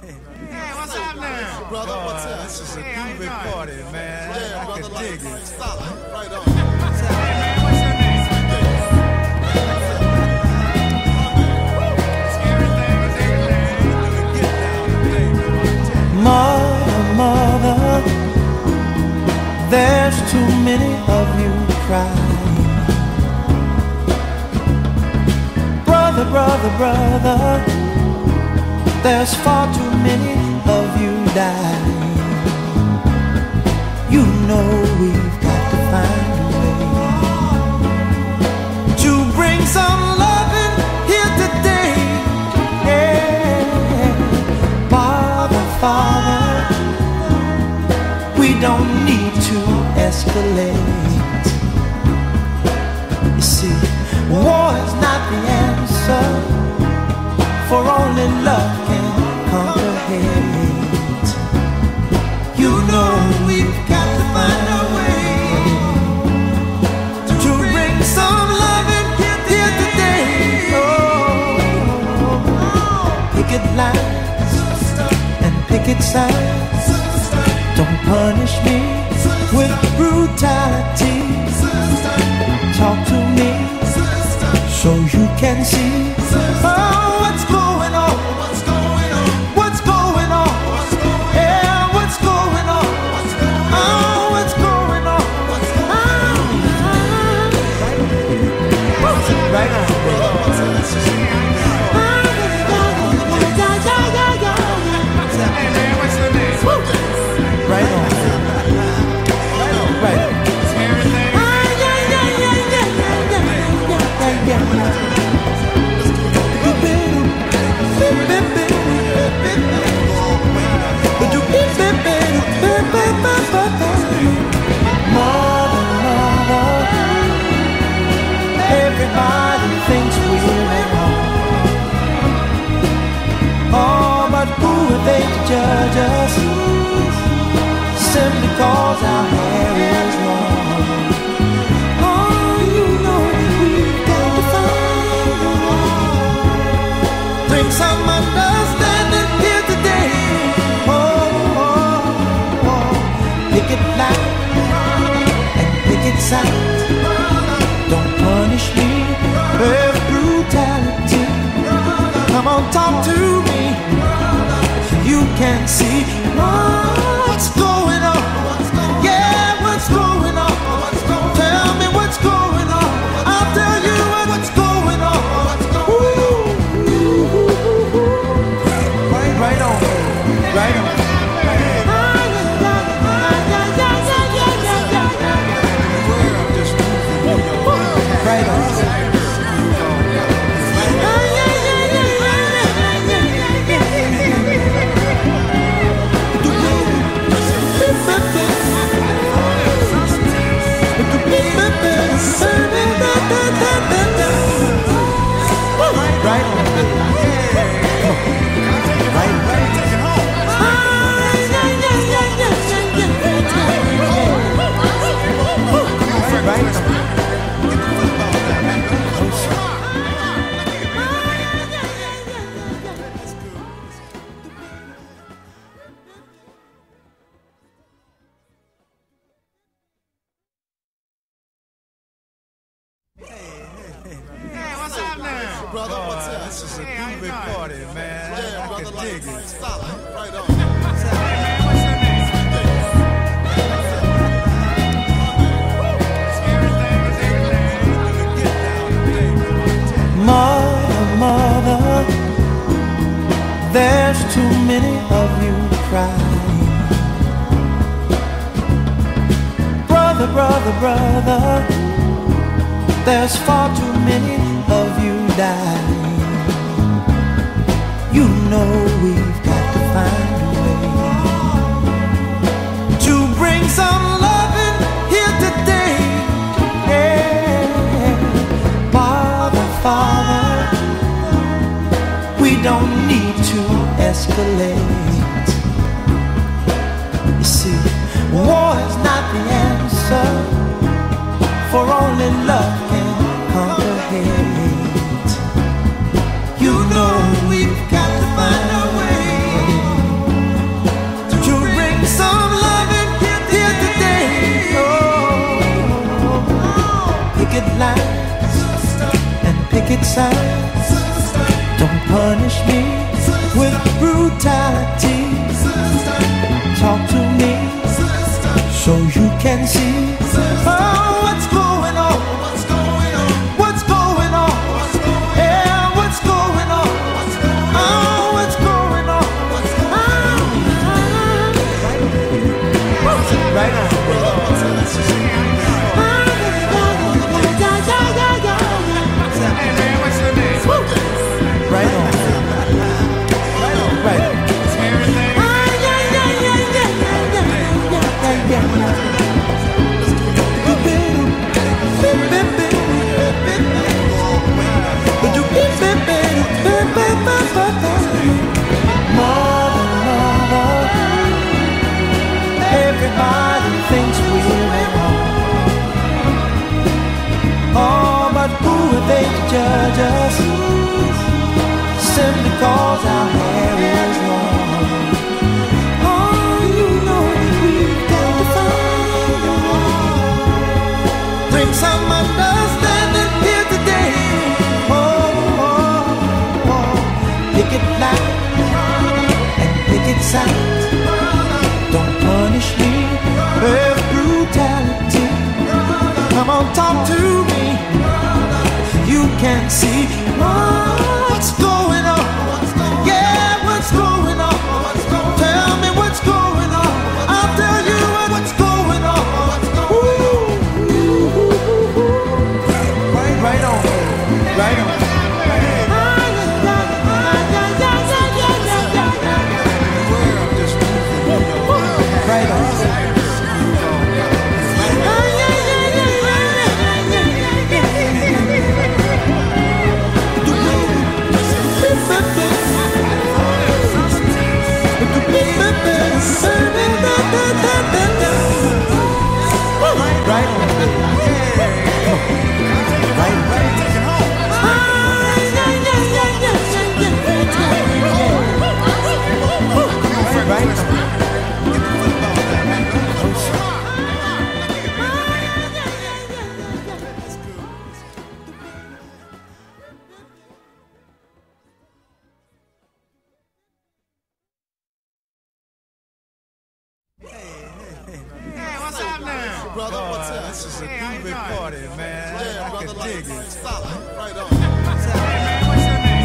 Hey, what's up now? Brother, what's up? This is a groovy party, man. Yeah, I brother, can like dig it. solid. Right on. Hey, man, what's your name? Mother, mother, there's too many of you crying. Brother, brother, brother, there's far too many of you dying. You know we've got to find a way to bring some loving here today. Yeah. Father, we don't need to escalate. You see, war is not the answer, for only love can conquer hate. You know we've got to find a way to bring some loving here today. Oh, picket lines, picket signs, don't punish me with brutality. Talk to me so you can see what's going on. What's going on? Yeah, what's going on? Oh, what's going on? Right on. Right on. Right on. Mother, mother, everybody thinks we're wrong. Oh, but who are they to judge us? Simply cause our hair is long. Oh, you know we've got to find a way. Bring some understanding here today. Oh, oh, oh. Picket line and picket sign. Don't punish me with brutality. Come on, talk to me so you can see what's going on. Yeah, what's going on? Tell me what's going on. I'll tell you what's going on. Right on. Right on. Right on. Right on. Hey, what's up now? Brother, what's up? This is a Hey, how you groovy doing? party, man. Yeah, I brother, can like dig it. solid. Right on. Hey, man, what's your name? Mother, mother, there's too many of you crying. Brother, brother, brother, there's far too many of you dying. You know we've got to find a way to bring some loving here today. Yeah. Father, we don't need to escalate. You see, war is not the answer, for only love can conquer hate. You know we've got to find a way picket signs. Don't punish me with brutality. Talk to me so you can see what's going on. What's going on? Yeah, what's going on? Oh, what's going on? Right on. Hey man, what's your name? Right on. Right on. Everything. Everybody thinks we're at home. Oh, but who are they to judge us? Simply cause our hair is long. Oh, you know we've got to find a way. Bring some understanding here today. Pick it loud and pick it sound. Don't punish me with brutality. Come on, talk to me. You can see what's going on. Yeah, what's going on? Tell me what's going on. I'll tell you what's going on. Right on, right on. Right on. Hey, what's happening? Brother, what's that? This is a Hey, how you groovy doing? party, man. Yeah, I brother, can dig like, it. solid. Right on. Hey man, what's your name?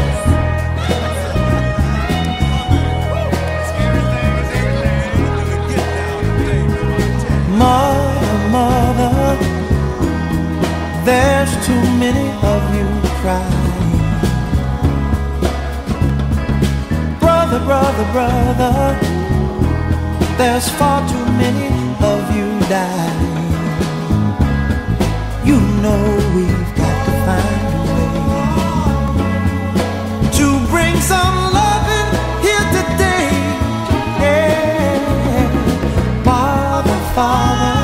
Mother, mother, there's too many of you crying. Brother, brother, brother, there's far too many of you dying. You know we've got to find a way to bring some loving here today. Yeah. Father, Father,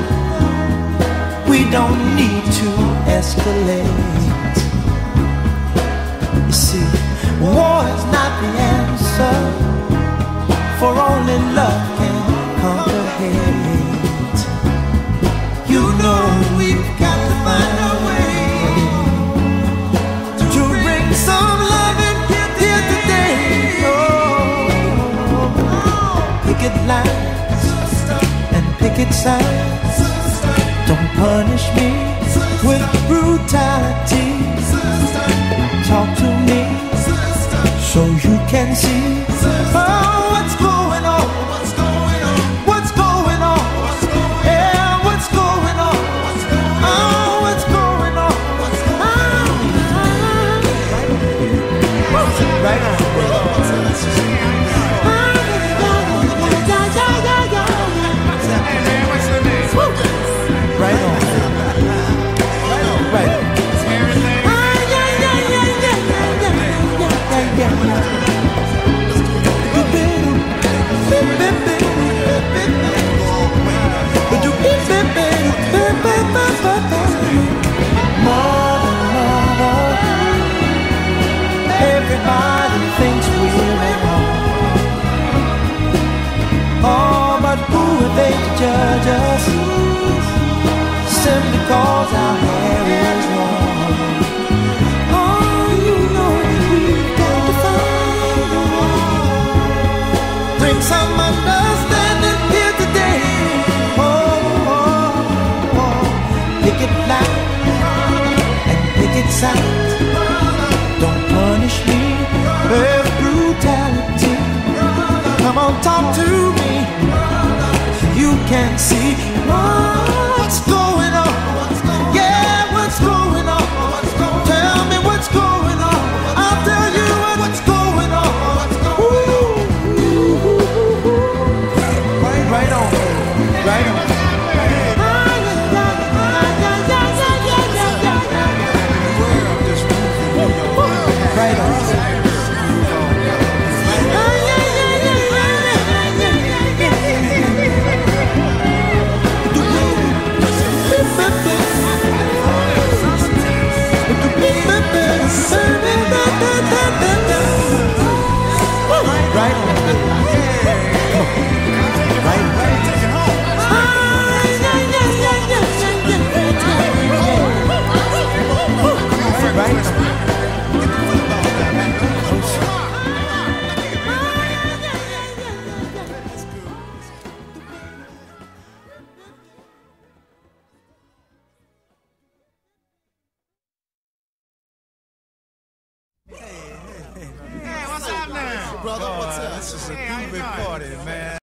we don't need to escalate. You see, war is not the answer, for only love can conquer hate. You know we've got to find a way to bring some loving here today. Picket lines and picket signs. Don't punish me with brutality. Talk to me so you can see what's going on. What's going on? Yeah, what's going on? Oh, what's going on? Right on. Hey man, what's your name? Right on. Right on. Everything. Everybody thinks we're at home. Oh, but who are they to judge us? Simply cause our hair is long. some understanding here today. Pick it loud and pick it sound. Don't punish me with brutality. Come on, talk to me. You can see what's going on. Yeah, what's going on? Tell me what's going on. I'll tell you what's going on. Right on, right on. Right on. Right on. Hey, what's happening? Brother, what's up? This is a Hey, how you groovy doing? party, man.